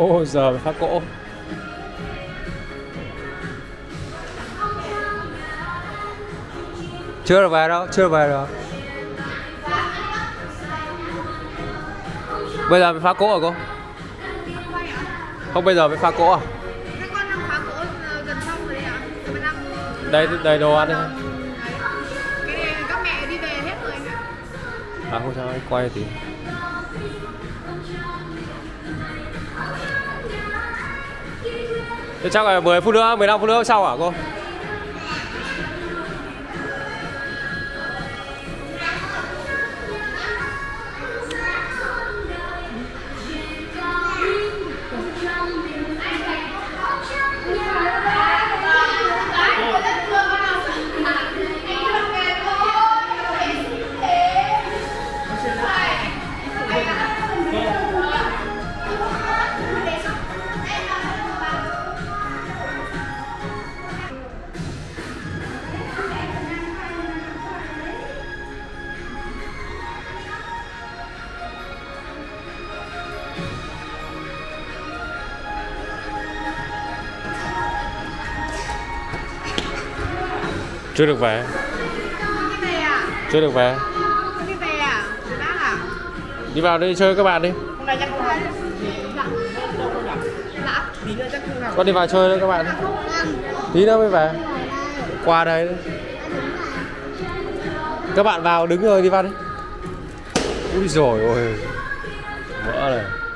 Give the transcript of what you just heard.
Ô giờ mới phá cỗ. Chưa được về đâu, chưa về đâu. Bây giờ mới phá cỗ hả cô? Không, bây giờ mới phá cỗ à? Các con đang phá cỗ gần xong rồi đấy ạ. Đây, đầy đồ ăn đi. Cái này các mẹ đi về hết rồi anh ạ. À không sao, anh quay tí. Thế chắc là 10 phút nữa, 15 phút nữa sau hả cô? Chưa được về. Chưa được về. Đi về à? Bác à? Đi vào đi chơi với các bạn đi. Hôm nay chắc không học. Dạ. Tí nữa chắc không học. Con đi vào chơi với các bạn đi. Tí nữa mới về. Qua đây đi. Các bạn vào đứng rồi đi vào đi. Úi dồi ôi. Mỡ này.